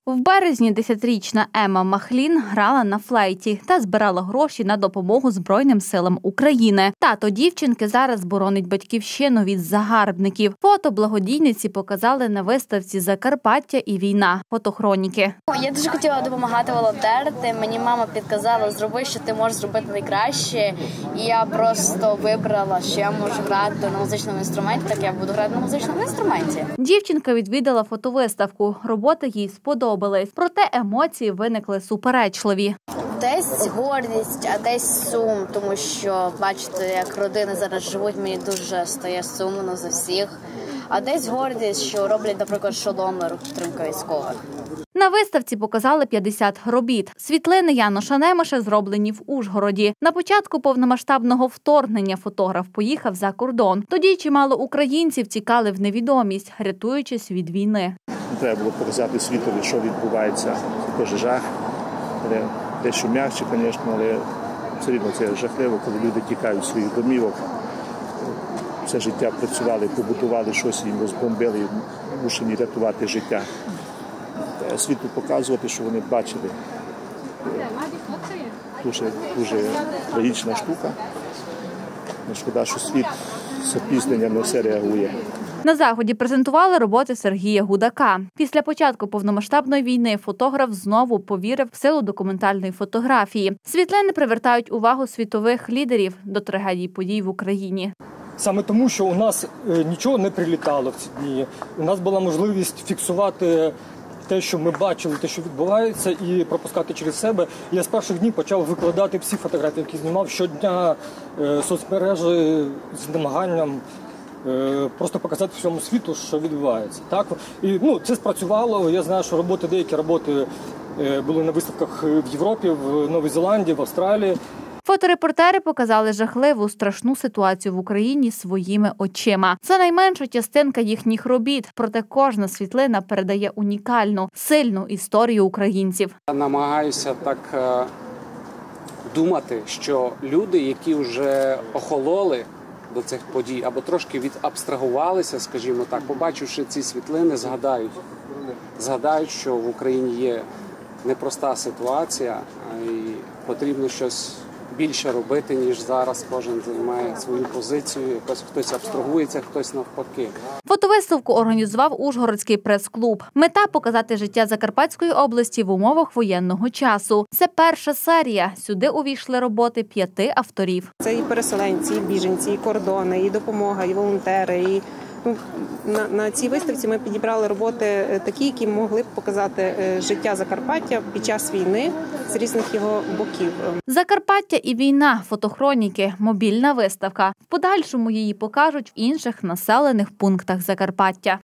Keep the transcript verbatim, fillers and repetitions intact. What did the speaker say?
В березні десятирічна Ема Махлін грала на флейті та збирала гроші на допомогу Збройним силам України. Тато дівчинки зараз боронить батьківщину від загарбників. Фото благодійниці показали на виставці «Закарпаття і війна. Фотохроніки». Я дуже хотіла допомагати волонтерити. Мені мама підказала, зроби, що ти можеш зробити найкраще. І я просто вибрала, що я можу грати на музичному інструменті, так я буду грати на музичному інструменті. Дівчинка відвідала фотовиставку. Роботи їй сподобалась. Проте емоції виникли суперечливі. Десь гордість, а десь сум, тому що бачите, як родини зараз живуть, мені дуже стає сумно за всіх. А десь гордість, що роблять, наприклад, шоломи, рух підтримка військових. На виставці показали п'ятдесят робіт. Світлини Яноша Немеша зроблені в Ужгороді. На початку повномасштабного вторгнення фотограф поїхав за кордон. Тоді чимало українців тікали в невідомість, рятуючись від війни. Треба було показати світові, що відбувається. Це теж жах. Але дещо м'якше, звісно, але все рівно це жахливо, коли люди тікають з своїх домівок. Все життя працювали, побудували щось, їм розбомбили, мушені рятувати життя. Світу показувати, що вони бачили. Дуже, дуже трагічна штука. Шкода, що світ з запізненням на все реагує. На заході презентували роботи Сергія Гудака. Після початку повномасштабної війни фотограф знову повірив в силу документальної фотографії. Світлини привертають увагу світових лідерів до трагедії подій в Україні. Саме тому, що у нас нічого не прилітало в ці дні. У нас була можливість фіксувати те, що ми бачили, те, що відбувається, і пропускати через себе. Я з перших днів почав викладати всі фотографії, які знімав щодня соцмережі з намаганням просто показати всьому світу, що відбувається. Так? І ну, це спрацювало. Я знаю, що роботи, деякі роботи були на виставках в Європі, в Новій Зеландії, в Австралії. Фоторепортери показали жахливу, страшну ситуацію в Україні своїми очима. Це найменша частинка їхніх робіт, проте кожна світлина передає унікальну, сильну історію українців. Я намагаюся так думати, що люди, які вже охололи до цих подій, або трошки відабстрагувалися, скажімо так, побачивши ці світлини, згадають, згадають, що в Україні є непроста ситуація і потрібно щось більше робити, ніж зараз. Кожен займає свою позицію, якось хтось абстрагується, хтось навпаки. Фотовиставку організував Ужгородський прес-клуб. Мета – показати життя Закарпатської області в умовах воєнного часу. Це перша серія. Сюди увійшли роботи п'яти авторів. Це і переселенці, і біженці, і кордони, і допомога, і волонтери, і Ну, на, на цій виставці ми підібрали роботи такі, які могли б показати життя Закарпаття під час війни з різних його боків. «Закарпаття і війна. Фотохроніки» – мобільна виставка. В подальшому її покажуть в інших населених пунктах Закарпаття.